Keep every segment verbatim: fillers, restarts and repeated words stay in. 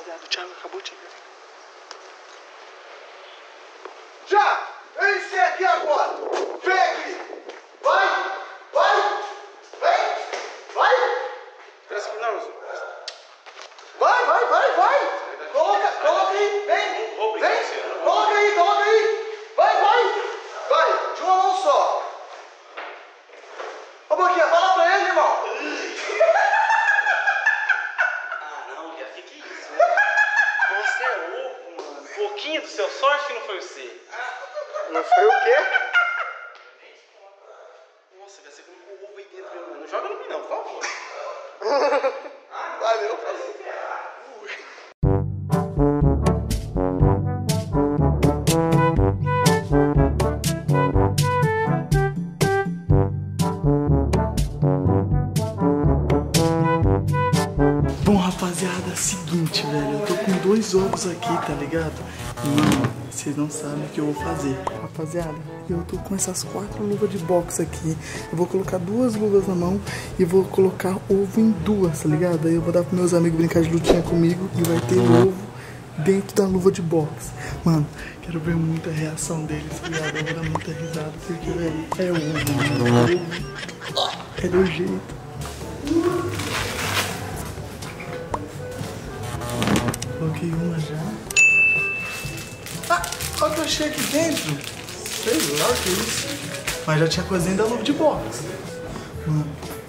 rapaziada, o Thiago acabou de chegar. Já! Vem você aqui agora! Vem aqui! Vai! Vai! Vem! Vai! Parece que não, vai, vai, vai, vai! Coloca, coloca aí! Vem! Vem! Coloca aí, coloca aí! Vai, vai! Vai! De uma mão só! Ô, Boquinha, fala pra ele, irmão! Ah, não, Guia, que que é isso, mano? Você é louco, mano. Pouquinho do seu sorte que não foi você. Não foi o quê? Nossa, Guia, você colocou o ovo aí dentro, mano. Não joga no mim, não, por favor. Valeu, Bom, rapaziada, é o seguinte, velho. Eu tô com dois ovos aqui, tá ligado? Mano, vocês não sabem o que eu vou fazer. Rapaziada, eu tô com essas quatro luvas de boxe aqui. Eu vou colocar duas luvas na mão e vou colocar ovo em duas, tá ligado? Aí eu vou dar pros meus amigos brincar de lutinha comigo e vai ter ovo dentro da luva de boxe. Mano, quero ver muita reação deles, tá ligado? Eu vou dar muita risada porque, velho, é ovo, mano. É ovo. É do jeito. Coloquei uma já. Ah, olha o que eu achei aqui dentro. Sei lá o que é isso. Mas já tinha coisinha da luva de boxe. Mano.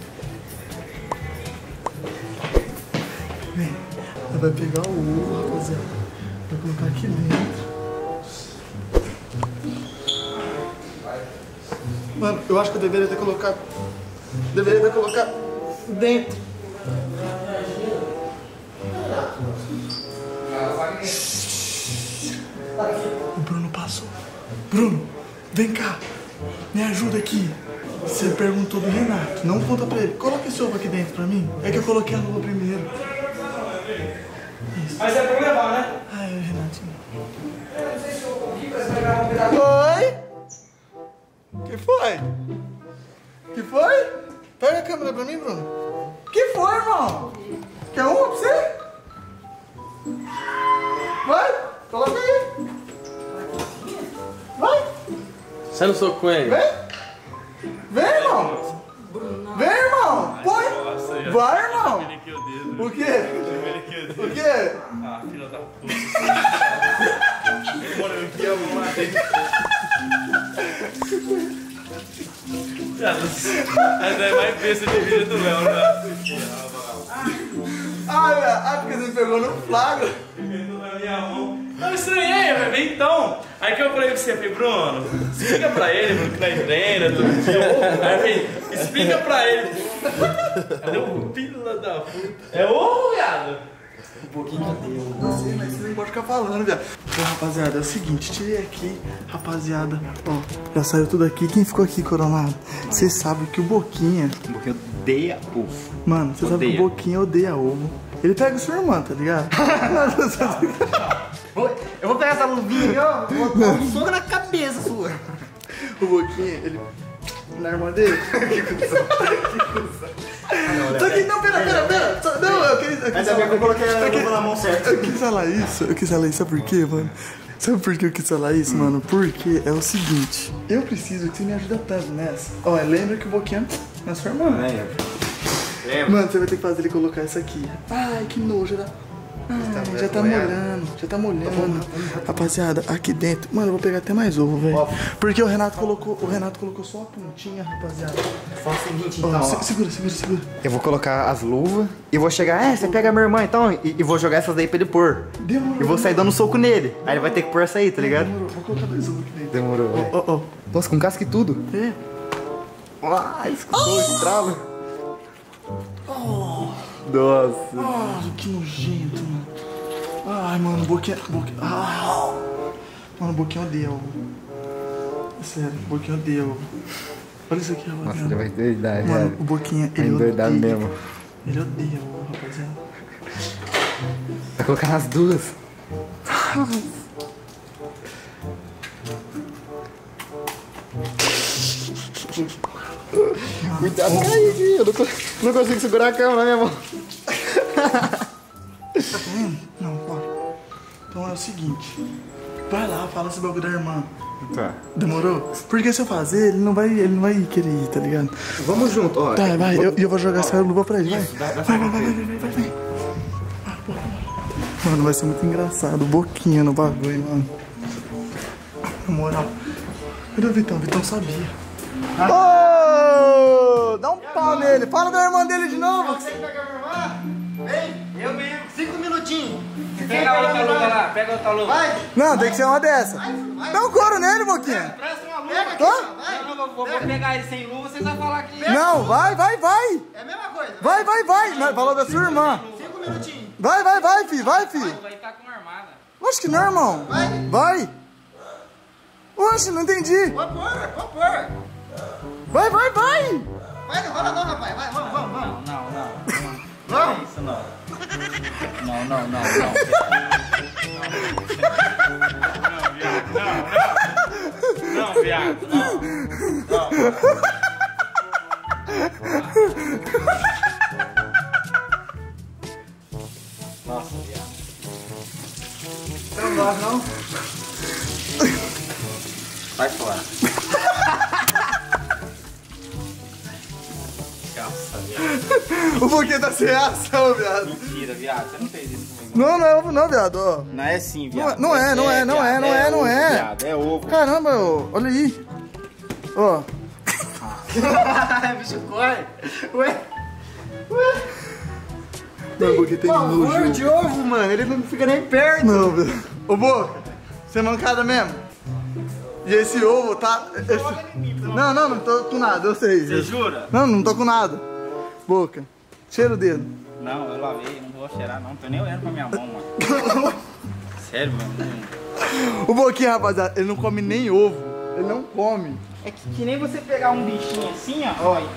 Vem. Ela vai pegar o ovo, rapaziada. Vai colocar aqui dentro. Mano, eu acho que eu deveria ter colocado. Deveria ter colocado dentro. O Bruno passou. Bruno, vem cá. Me ajuda aqui. Você perguntou do Renato. Não conta pra ele. Coloca esse ovo aqui dentro pra mim. É que eu coloquei a luva primeiro. Isso. Mas é pra levar, né? Ah, é o Renatinho. Oi? Que foi? Que foi? Pega a câmera pra mim, Bruno. Que foi, irmão? Quer uma pra você? Vai, coloca aí. Vai. Sai no soco com ele. Vem. Vem, irmão. Vem, irmão. Põe. Vai, irmão. O quê? O quê? Ah, filha da puta. Mano, eu te amo, matei. Essa é mais besta de vida do Léo, né? Ai, velho. Ah, porque você pegou no flagra. Pegou na minha mão. Não, estranhei, velho. Então. Aí que eu falei pra você, falei, Bruno, explica pra ele, Bruno, que nós treina todo dia. Aí eu falei, explica pra ele. Cadê o filho da puta? É ovo, viado? Um pouquinho que deu. Não sei, mas você não pode ficar falando, viado. Bom, rapaziada, é o seguinte, tirei aqui, rapaziada. Ó, já saiu tudo aqui. Quem ficou aqui, Coronado? Você sabe que o Boquinha... O Boquinha odeia ovo. Mano, você sabe que o Boquinha odeia ovo. Ele pega sua irmã, tá ligado? Eu vou pegar essa luvinha aqui, ó. Vou dar um soco na cabeça sua. O Boquinha, ele... Na irmã dele? Que cuzão. Que cuzão. Só que, não, pera, pera, pera. Só, não, eu quis... Eu quis Ainda bem que eu coloquei a luva na mão certa. Eu quis falar isso, eu quis falar isso, sabe por quê, mano? Sabe por que eu quis falar isso, hum. mano? Porque é o seguinte, eu preciso que você me ajude tanto nessa. Ó, lembra que o Boquinha é sua irmã. Lembra. Lembra. Mano, você vai ter que fazer ele colocar isso aqui. Ai, que nojo, já... Ai, já tá molhando, já tá molhando. Rapaziada, aqui dentro, mano, eu vou pegar até mais ovo, velho. Porque o Renato colocou, o Renato colocou só a pontinha, rapaziada. Faz o seguinte, Ó, então, se, ó. segura, segura, segura. Eu vou colocar as luvas e vou chegar, é, você pega a minha irmã então, e, e vou jogar essas daí pra ele pôr. Demorou. E vou sair dando um soco nele. Aí ele vai ter que pôr essa aí, tá ligado? Demorou, vou colocar dois ovos aqui dentro. Demorou, velho. Ó, ó, Nossa, com casca e tudo. é. Ah, escutou o estralo. Oh, Nossa. oh, que nojento, mano. Ai, mano, o Boquinha... Boquinha... Ah. Mano, o Boquinha odeia ovo. É sério, o Boquinha odeia ovo. Olha isso aqui, rapaziada. Nossa, ele vai doidar, Mano, velho. o Boquinha, Vai ele doidar odeia. mesmo. Ele odeia ovo, rapaziada. Vai colocar nas duas. Cuidado, cai aqui. Eu não, não consigo segurar a câmera na minha mão. Hum, não, bora. Então é o seguinte. Vai lá, fala esse bagulho da irmã. Tá. Demorou? Porque se eu fazer, ele não vai, ele não vai querer ir, tá ligado? Vamos junto, ó. Tá, vai, eu, eu vou jogar essa luva pra ele, vai. Isso, dá- dá- Vai, vai, vai, vai, vai, vai, vai. Mano, vai ser muito engraçado, boquinha no bagulho, mano. Na moral. Cadê o Vitão? O Vitão sabia. Ô! Dá um pau nele. Fala da irmã dele de novo. Você que pega a minha irmã? Vem, eu mesmo. Cinco minutinhos. Pega a outra luva lá, pega a outra luva. Vai. Não, tem que ser uma dessa. Dá um couro nele, boquinha. Presta uma luva. Pega aqui, Hã? vai. Não, não, vou, vou pegar ele sem luva, vocês vão falar que... Não, vai, vai, vai. É a mesma coisa. Vai, vai, vai. Mas falou da sua irmã. Cinco minutinhos. Vai, vai, vai, fi, vai, fi. Vai estar com armada. Oxe, que não, irmão. Vai. Vai. Oxe, não entendi. Pode pôr, pode pôr. Vai, vai, vai. Vai, não rola não, rapaz. Vai, vamos, vamos, vamos. Não, não, não. Vamos. É isso não. Não, não, não, não. Não, viado, não. Não, não. Nossa, viado. Não gosto, não. Vai fora. Nossa, viado. O boquinha tá sem reação, viado. Mentira, viado. Você não fez isso comigo. Não, não é ovo não, viado. Ó. Não é assim, Não é, viado. não é, não é, não é, não é, não é. Viado, é ovo. Caramba, ó, olha aí. Ó. Bicho, corre. Ué. Não, o boquinha tem Pavor nojo. de ovo, mano. Ele não fica nem perto. Não, velho. Ô, Boca, você é mancada mesmo? E esse ovo tá... esse- Não, não, não tô com nada, eu sei. Você jura? Não, não tô com nada. Boca, cheira o dedo. Não, eu lavei, não vou cheirar não. Tô nem olhando pra minha mão, mano. Sério, mano. O Boquinha, rapaziada, ele não come nem ovo. Ele não come. É que, que nem você pegar um bichinho assim, ó. Olha.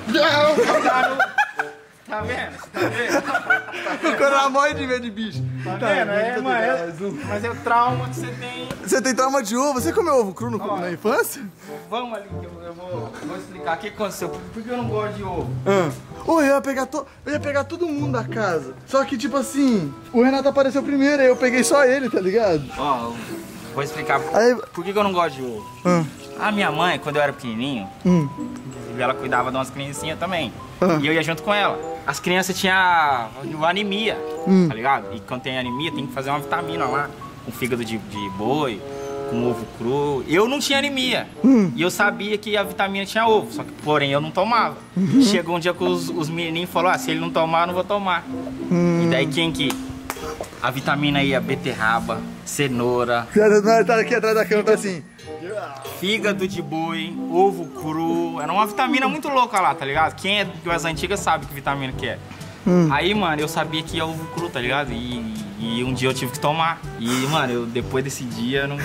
Tá no- Tá vendo? Tá vendo? O cara morre de medo de bicho. Tá vendo? É, mano, é- mas é o trauma que você tem. Você tem trauma de ovo? Você comeu ovo cru no- Ó. na infância? Vamos ali que eu, eu vou, vou explicar o que aconteceu. Por que eu não gosto de ovo? Ah. Ô, eu ia pegar to... eu ia pegar todo mundo da casa. Só que, tipo assim, o Renato apareceu primeiro, aí eu peguei só ele, tá ligado? Ó, vou explicar Aí... por que que eu não gosto de ovo. Ah. A minha mãe, quando eu era pequenininho, Hum. ela cuidava de umas criancinhas também. Ah. E eu ia junto com ela. As crianças tinham anemia, Hum. tá ligado? E quando tem anemia, tem que fazer uma vitamina lá. Com fígado de, de boi, com ovo cru. Eu não tinha anemia. Hum. E eu sabia que a vitamina tinha ovo. Só que, porém, eu não tomava. Uhum. Chegou um dia que os, os menininhos falaram, ah, se ele não tomar, eu não vou tomar. Hum. E daí quem que... A vitamina ia beterraba, cenoura, Nós tá aqui atrás da câmera, tá assim. fígado de boi, ovo cru. Era uma vitamina muito louca lá, tá ligado? Quem é das antigas sabe que vitamina que é. Hum. Aí, mano, eu sabia que ia ovo cru, tá ligado? E, e um dia eu tive que tomar. E, mano, eu, depois desse dia, eu não...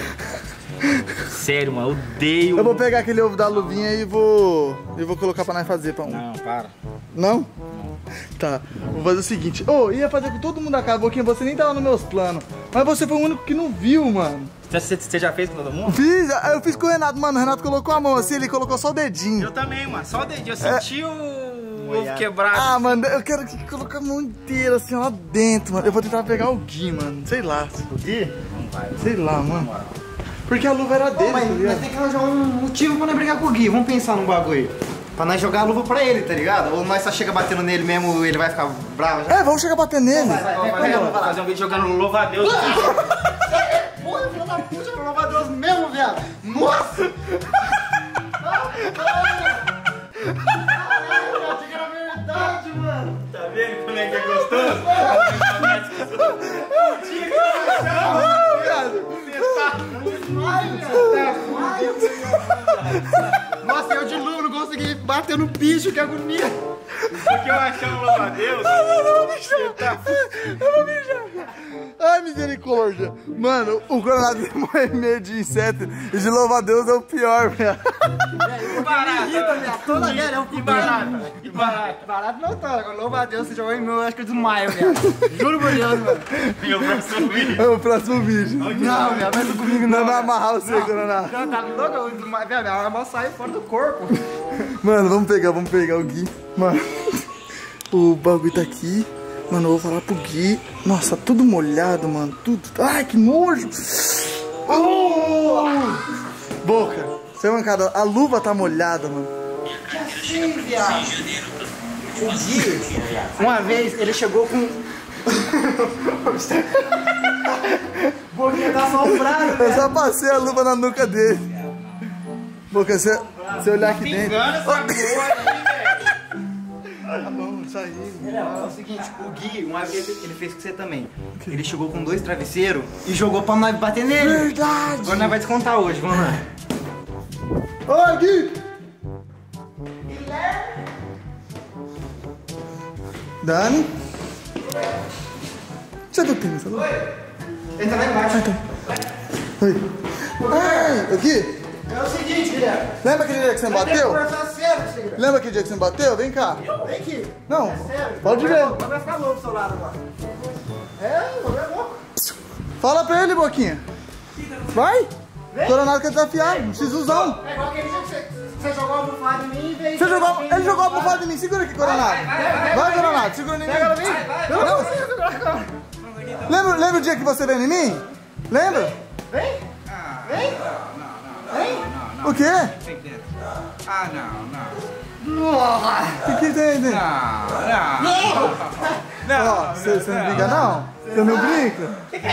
Sério, mano, eu odeio... Eu vou pegar aquele ovo da luvinha e vou. E vou colocar pra nós fazer pra um. Não, para. Não? Tá, vou fazer o seguinte. Ô, ia fazer com todo mundo da casa, Boquinha, você nem tava nos meus planos. Mas você foi o único que não viu, mano. Você, você já fez com todo mundo? Fiz, eu fiz com o Renato, mano. O Renato colocou a mão assim, ele colocou só o dedinho. Eu também, mano. Só o dedinho. Eu senti o ovo quebrado. Ah, mano, eu quero que coloque a mão inteira assim lá dentro, mano. Eu vou tentar pegar o Gui, mano. Sei lá. O quê? Não vai. Sei lá, mano. Porque a luva era dele, Mas tá nós ligado? tem que arranjar um motivo pra nós brigar com o Gui. Vamos pensar num bagulho. Pra nós jogar a luva pra ele, tá ligado? Ou nós só chega batendo nele mesmo, ele vai ficar bravo já. É, vamos chegar batendo nele. Vai, vai, Vou vai, vai, fazer, vai. fazer um vídeo jogando louva a Deus. Porra, filho da puta, pelo amor de Deus mesmo, viado. Nossa! Caralho, eu achei que era verdade, mano. Tá vendo como é que é gostoso? Nossa, eu de novo não consegui bater no bicho, que agonia. Porque eu achei um louva a Deus. Eu vou mijar. Ai, misericórdia. Mano, o Coronado tem morrer medo de inseto. E de louva a Deus é o pior, velho. E barata. Toda velha é um E barata. E barata. Barato não tá, agora louva a Deus, você jogou em meu, acho que eu desmaio, viado. Juro por Deus, mano. E o próximo vídeo. É o próximo vídeo. Não, viado, não é comigo Não não. vai amarrar você, Coronado. Não, tá louco, eu desmaio, viado, a arma sai fora do corpo. Mano, vamos pegar, vamos pegar o Gui. Mano, o bagulho tá aqui. Mano, eu vou falar pro Gui. Nossa, tudo molhado, mano. Tudo. Ai, que nojo. Oh! Boca, você é mancada. A luva tá molhada, mano. Que assim, viado? O Gui, uma vez, ele chegou com... Boquinha tá assombrado, Eu só passei a luva na nuca dele. Boca, você, você olhar aqui dentro. Engana essa porra aí, velho. Tá bom, isso aí. É o seguinte, o Gui, uma vez ele fez com você também. Ele chegou com dois travesseiros e jogou pra nós bater nele. Verdade. Agora nós vamos descontar hoje, vamos lá. Ô, Gui. Dani. Você tá tendo essa luva? Entra lá embaixo. Oi. Ai, ô, Gui. É o seguinte, Guilherme. Lembra aquele dia que você me bateu? Conversar sério, Guilherme. Lembra aquele dia que você me bateu? Vem cá. Vem aqui. Não, Sério. pode ver. Vai ficar louco do seu lado agora. É, o é louco. Fala pra ele, Boquinha. Vai. Coronado que ele tá afiado, um sisuzão. É igual aquele dia que você, você jogou a bufada em mim e veio... Você jogou, ele jogou a bufada em mim. Segura aqui, Coronado. Vai, Coronado, segura em mim. Pega ela em mim. Não. Lembra, lembra o dia que você veio em mim? Lembra? Vem. Vem. O quê? Ah, não, não. O que que tem, né? Não, não. Ó, você você não brinca, não? Você não brinca?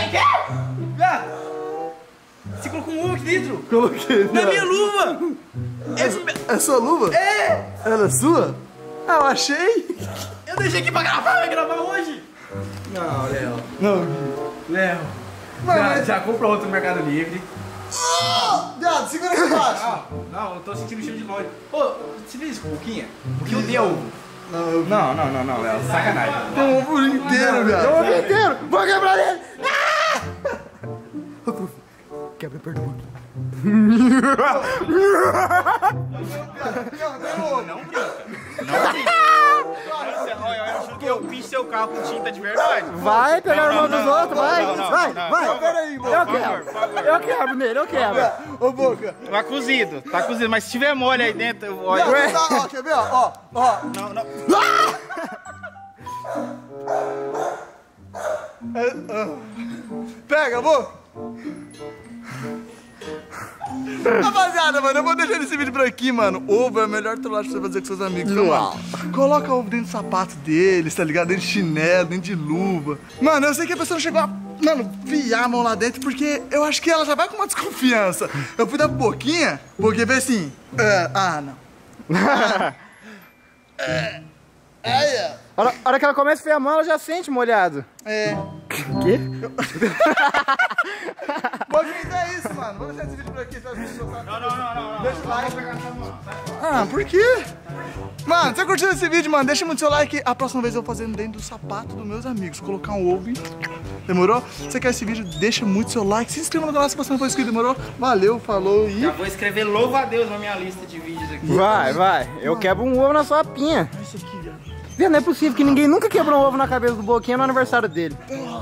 Você colocou um ovo aqui dentro? Coloquei. Na minha luva! É sua luva? É! Ela é sua? Ah, eu achei. Eu deixei aqui pra gravar, vai gravar hoje! Não, Léo. Não. Léo. Mas- Já, mas- já comprou outro no Mercado Livre. Oh, viado, segura aqui embaixo. Não, não, eu tô sentindo cheiro de longe. Ô, você viu isso, Boquinha? Porque eu dei ovo. Não, eu Não, não, não, não, Léo. Sacanagem. Tem um ovo inteiro, viado. não, Um ovo não. inteiro. Vou quebrar ele. Quebra, perdão. Não brinca. Não brinca. Olha, eu juro que eu pinto seu carro com tinta de verdade. Vai pegar o irmão dos não, outros, vai. não, não, Vai, não, vai. Não, peraí, Boca. Eu quebro. Eu quebro nele, eu quebro. Ô, Boca. Tá cozido, tá cozido, mas se tiver mole aí dentro, eu olho. Viado, tá, ó, quer ver, ó, ó, ó. Não, não. É, ah. Pega, Boca. Rapaziada, mano, eu vou deixar esse vídeo por aqui, mano. Ovo é a melhor trollagem pra você fazer com seus amigos. Então, mano, coloca ovo dentro do sapato deles, tá ligado? Dentro de chinelo, dentro de luva. Mano, eu sei que a pessoa não chegou a, mano, piar a mão lá dentro, porque eu acho que ela já vai com uma desconfiança. Eu fui dar boquinha, porque veio assim, é, ah, não. É, é, A hora, a hora que ela começa a enfiar a mão, ela já sente molhado. é. Quê? Boquinha, então é isso, mano. Vamos deixar esse vídeo por aqui. Espero que vocês gostaram. Não, não, não, não. Deixa o like. Ah, por quê? Mano, se você curtiu esse vídeo, mano, deixa muito seu like. A próxima vez eu vou fazendo dentro do sapato dos meus amigos. Colocar um ovo e... Demorou? Se você quer esse vídeo, deixa muito seu like. Se inscreva no canal se você não for inscrito, demorou? Valeu, falou e... Já vou escrever louva a Deus na minha lista de vídeos aqui. Vai, vai. Eu quebro um ovo na sua pinha. Isso aqui, velho. Vê, não é possível que ninguém nunca quebrou um ovo na cabeça do Boquinha no aniversário dele.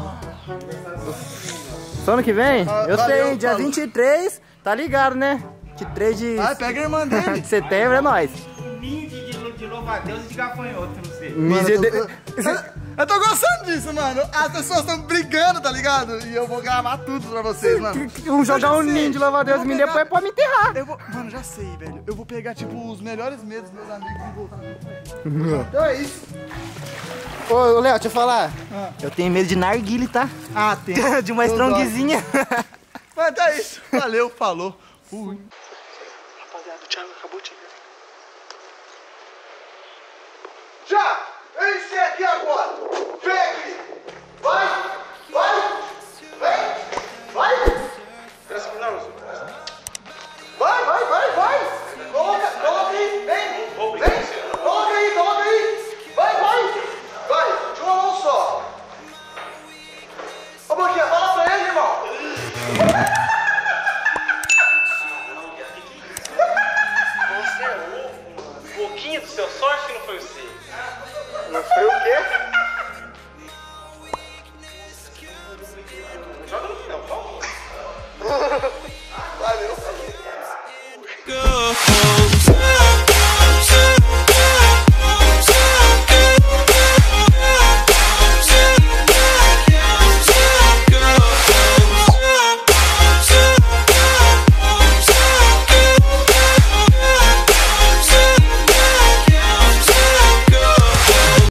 Só ano que vem? Ah, Eu valeu, sei, dia falou. vinte e três, tá ligado, né? Que três de, Vai, pega a irmã dele. de setembro é nóis. Ninho de, de, de louva a Deus e de gafanhoto, não sei. Mano, eu, tô, Miserde- eu- eu tô gostando disso, mano. As pessoas estão brigando, tá ligado? E eu vou gravar tudo pra vocês, mano. Um jogar Eu um já sei. ninho de louva-a-Deus Eu em mim, vou depois pegar- pode me enterrar. Eu vou... Mano, já sei, velho. Eu vou pegar, tipo, os melhores medos dos meus amigos e voltar. Então é isso. Ô, Léo, deixa eu falar. Eu tenho medo de narguile, tá? Ah, tem. De uma Eu strongzinha. Mas então é isso. Valeu, falou. Fui. Rapaziada, o Thiago acabou de chegar. Já! Eu enchei aqui agora! Vem aqui! Vai!